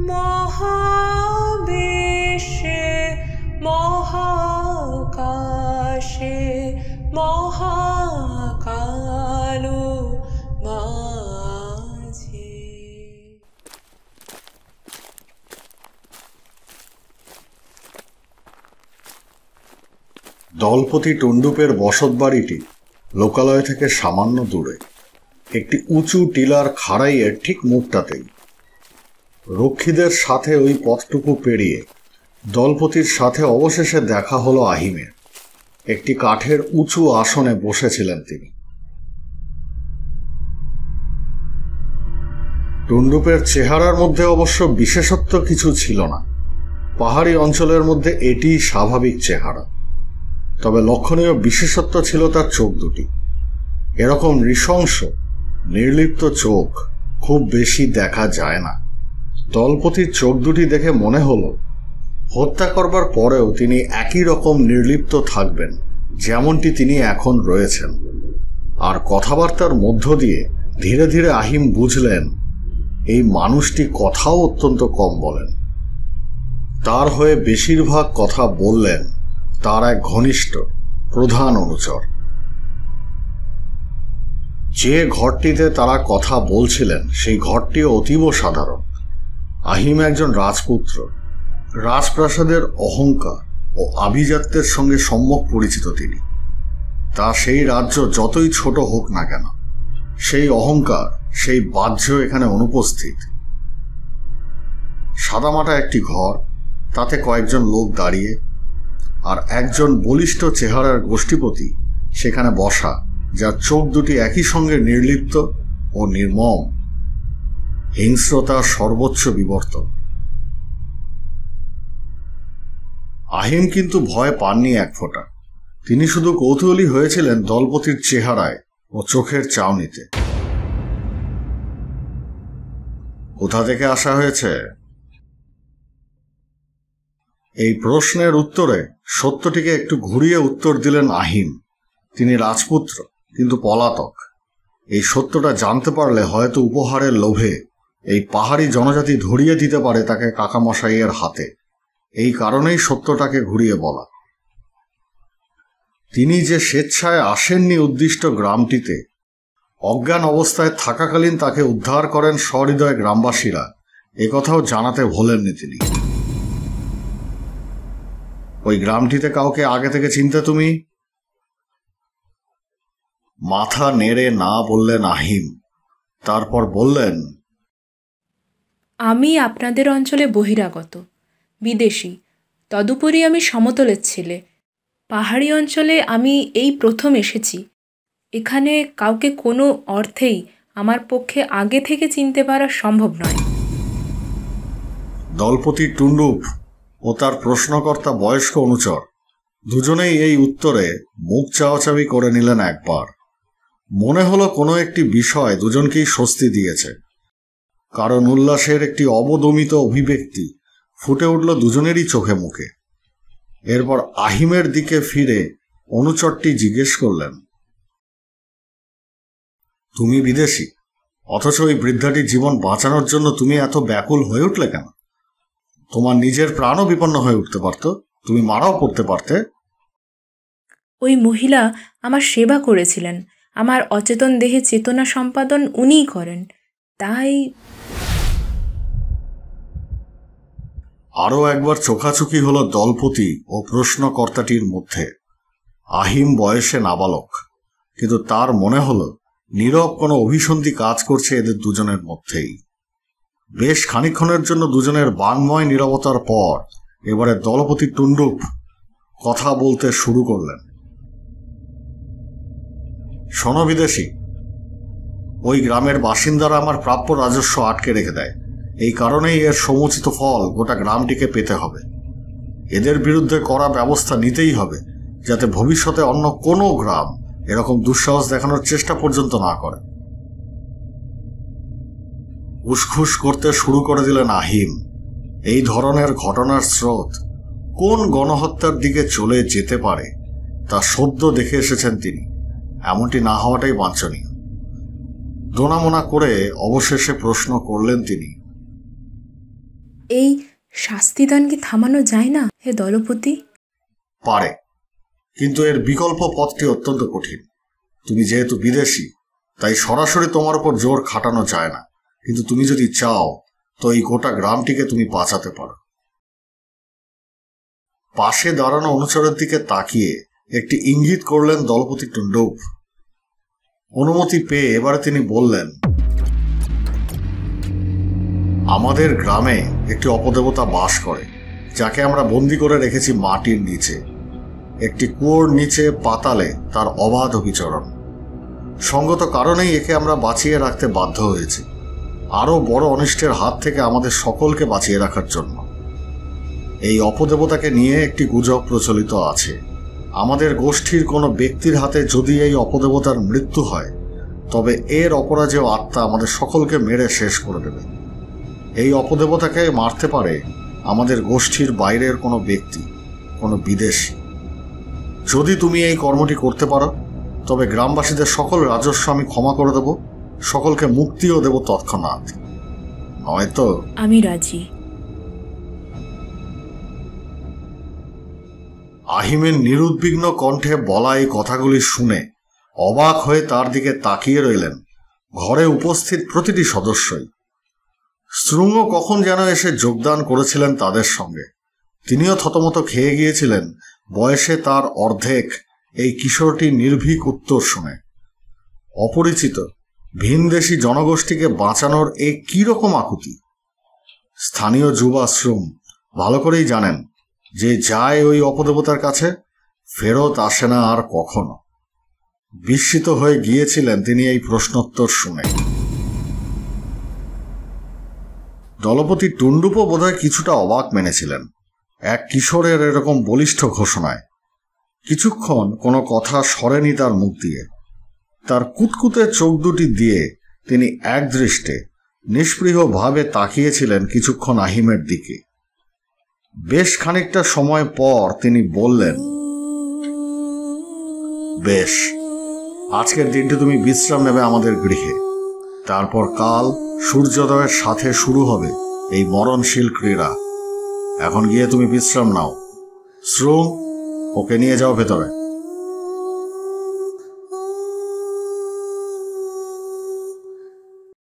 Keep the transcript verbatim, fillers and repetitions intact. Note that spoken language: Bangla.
মহাবিশ্বে মহাকাশে মহাকালো মাঝে। দলপতি টুন্ডুপের বসতবাড়িটি লোকালয় থেকে সামান্য দূরে, একটি উঁচু টিলার খাড়াইয়ের ঠিক মুখটাতেই। রক্ষীদের সাথে ওই পথটুকু পেরিয়ে দলপতির সাথে অবশেষে দেখা হলো আহিমের। একটি কাঠের উঁচু আসনে বসেছিলেন তিনি। টুন্ডুপের চেহারার মধ্যে অবশ্য বিশেষত্ব কিছু ছিল না। পাহাড়ি অঞ্চলের মধ্যে এটি স্বাভাবিক চেহারা। তবে লক্ষণীয় বিশেষত্ব ছিল তার চোখ দুটি। এরকম নৃশংস নির্লিপ্ত চোখ খুব বেশি দেখা যায় না। দলপতির চোখ দুটি দেখে মনে হলো হত্যা করবার পরেও তিনি একই রকম নির্লিপ্ত থাকবেন যেমনটি তিনি এখন রয়েছেন। আর কথাবার্তার মধ্য দিয়ে ধীরে ধীরে আহিম বুঝলেন এই মানুষটি কথাও অত্যন্ত কম বলেন। তার হয়ে বেশিরভাগ কথা বললেন তার এক ঘনিষ্ঠ প্রধান অনুচর। যে ঘরটিতে তারা কথা বলছিলেন সেই ঘরটিও অতীব সাধারণ। আহিম একজন রাজপুত্র। রাজপ্রাসাদের অহংকার ও আভিজাত্যের সঙ্গে সম্যক পরিচিত তিনি। তা সেই রাজ্য যতই ছোট হোক না কেন, সেই অহংকার, সেই বাহ্য এখানে অনুপস্থিত। সাদামাটা একটি ঘর, তাতে কয়েকজন লোক দাঁড়িয়ে, আর একজন বলিষ্ঠ চেহারার গোষ্ঠীপতি সেখানে বসা, যার চোখ দুটি একই সঙ্গে নির্লিপ্ত ও নির্মম। হিংস্রতার সর্বোচ্চ বিবর্তন। আহিম কিন্তু ভয় পাননি এক ফোঁটা। তিনি শুধু কৌতূহলী হয়েছিলেন দলপতির চেহারায় ও চোখের চাউনিতে। কোথা থেকে আসা হয়েছে? এই প্রশ্নের উত্তরে সত্যটিকে একটু ঘুরিয়ে উত্তর দিলেন আহিম। তিনি রাজপুত্র, কিন্তু পলাতক। এই সত্যটা জানতে পারলে হয়তো উপহারের লোভে এই পাহাড়ি জনজাতি ধরিয়ে দিতে পারে তাকে কাকামশাইয়ের হাতে। এই কারণেই সত্যটাকে ঘুরিয়ে বলা। তিনি যে স্বেচ্ছায় আসেননি উদ্দিষ্ট গ্রামটিতে, অজ্ঞান অবস্থায় থাকাকালীন তাকে উদ্ধার করেন সহৃদয় গ্রামবাসীরা, একথাও জানাতে ভোলেননি তিনি। ওই গ্রামটিতে কাউকে আগে থেকে চিনতে তুমি? মাথা নেড়ে না বললেন আহিম। তারপর বললেন, আমি আপনাদের অঞ্চলে বহিরাগত, বিদেশি। তদুপরি আমি সমতলের ছেলে। পাহাড়ি অঞ্চলে আমি এই প্রথম এসেছি। এখানে কাউকে কোনো অর্থেই আমার পক্ষে আগে থেকে চিনতে পারা সম্ভব নয়। দলপতি টুন্ডুপ ও তার প্রশ্নকর্তা বয়স্ক অনুচর দুজনেই এই উত্তরে মুখ চাওয়াচাওয়ি করে নিলেন একবার। মনে হলো কোনো একটি বিষয় দুজনকেই স্বস্তি দিয়েছে। কারণ উল্লাসের একটি অবদমিত অভিব্যক্তি ফুটে উঠল দুজনেরই চোখে মুখে। এরপর আহিমের দিকে ফিরে অনুচরটি জিজ্ঞেস করলেন, তুমি বিদেশি, অথচ ওই বৃদ্ধাটির জীবন বাঁচানোর জন্য তুমি এত ব্যাকুল হয়ে উঠলে কেন? তোমার নিজের প্রাণও বিপন্ন হয়ে উঠতে পারত, তুমি মারাও পড়তে পারতে। ওই মহিলা আমার সেবা করেছিলেন। আমার অচেতন দেহে চেতনা সম্পাদন উনিই করেন। তাই আরও একবার চোখাচোখি হলো দলপতি ও প্রশ্নকর্তাটির মধ্যে। আহিম বয়সে নাবালক, কিন্তু তার মনে হলো নীরব কোনো অভিসন্ধি কাজ করছে এদের দুজনের মধ্যেই। বেশ খানিকক্ষণের জন্য দুজনের বাংময় নীরবতার পর এবারে দলপতি টুন্ডুপ কথা বলতে শুরু করলেন। শোনো বিদেশি, ওই গ্রামের বাসিন্দারা আমার প্রাপ্য রাজস্ব আটকে রেখে দেয়। এই কারণেই এর সমুচিত ফল গোটা গ্রামটিকে পেতে হবে। এদের বিরুদ্ধে কড়া ব্যবস্থা নিতেই হবে, যাতে ভবিষ্যতে অন্য কোনো গ্রাম এরকম দুঃসাহস দেখানোর চেষ্টা পর্যন্ত না করে। উসখুস করতে শুরু করে দিলেন আহিম। এই ধরনের ঘটনার স্রোত কোন গণহত্যার দিকে চলে যেতে পারে তা সদ্য দেখে এসেছেন তিনি। এমনটি না হওয়াটাই বাঞ্ছনীয়। দোনামোনা করে অবশেষে প্রশ্ন করলেন তিনি, এই শাস্তিদান কি থামানো যায় না হে দলপতি? পারে, কিন্তু এর বিকল্প পথটি অত্যন্ত কঠিন। তুমি যেহেতু বিদেশী, তাই সরাসরি তোমার উপর জোর খাটানো যায় না, কিন্তু তুমি যদি চাও তো এই গোটা গ্রামটিকে তুমি বাঁচাতে পারো। পাশে দাঁড়ানো অনুচরের দিকে তাকিয়ে একটি ইঙ্গিত করলেন দলপতি টুন্ডুপ। অনুমতি পেয়ে এবারে তিনি বললেন, আমাদের গ্রামে একটি অপদেবতা বাস করে, যাকে আমরা বন্দি করে রেখেছি মাটির নিচে, একটি কুয়োর নিচে পাতালে তার অবাধ বিচরণ। সঙ্গত কারণেই একে আমরা বাঁচিয়ে রাখতে বাধ্য হয়েছি, আরো বড় অনিষ্টের হাত থেকে আমাদের সকলকে বাঁচিয়ে রাখার জন্য। এই অপদেবতাকে নিয়ে একটি গুজব প্রচলিত আছে। আমাদের গোষ্ঠীর কোনো ব্যক্তির হাতে যদি এই অপদেবতার মৃত্যু হয়, তবে এর অপরাজেয় আত্মা আমাদের সকলকে মেরে শেষ করে দেবে। এই অপদেবতাকে মারতে পারে আমাদের গোষ্ঠীর বাইরের কোনো ব্যক্তি, কোনো বিদেশী। যদি তুমি এই কর্মটি করতে পারো, তবে গ্রামবাসীদের সকল রাজস্ব আমি ক্ষমা করে দেব, সকলকে মুক্তিও দেব তৎক্ষণাৎ। নয়তো আমি রাজি। আহিমের নিরুদ্বিগ্ন কণ্ঠে বলা এই কথাগুলি শুনে অবাক হয়ে তার দিকে তাকিয়ে রইলেন ঘরে উপস্থিত প্রতিটি সদস্যই। শ্রুঙ্গ কখন যেন এসে যোগদান করেছিলেন তাদের সঙ্গে। তিনিও থতমত খেয়ে গিয়েছিলেন বয়সে তার অর্ধেক এই কিশোরটির নির্ভীক উত্তর শুনে। অপরিচিত ভিনদেশী জনগোষ্ঠীকে বাঁচানোর এ কি রকম আকুতি! স্থানীয় যুবা শ্রুম ভালো করেই জানেন যে যায় ওই অপদেবতার কাছে, ফেরত আসে না আর কখনো। বিস্মিত হয়ে গিয়েছিলেন তিনি এই প্রশ্নোত্তর শুনে। দলপতি টুন্ডুপও বোধহয় কিছুটা অবাক মেনেছিলেন এক কিশোরের এরকম বলিষ্ঠ ঘোষণায়। কিছুক্ষণ কোনো কথা সরেনি তার মুখ দিয়ে। তার কুতকুতে চোখ দুটি দিয়ে তিনি একদৃষ্টে নিষ্পৃহভাবে তাকিয়েছিলেন কিছুক্ষণ আহিমের দিকে। বেশ খানিকটা সময় পর তিনি বললেন, বেশ, আজকের দিনটি তুমি বিশ্রাম নেবে আমাদের গৃহে। তারপর কাল সূর্যোদয়ের সাথে শুরু হবে এই মরণশীল ক্রীড়া। এখন গিয়ে তুমি বিশ্রাম নাও। শ্রুম, ওকে নিয়ে যাও ভেতরে।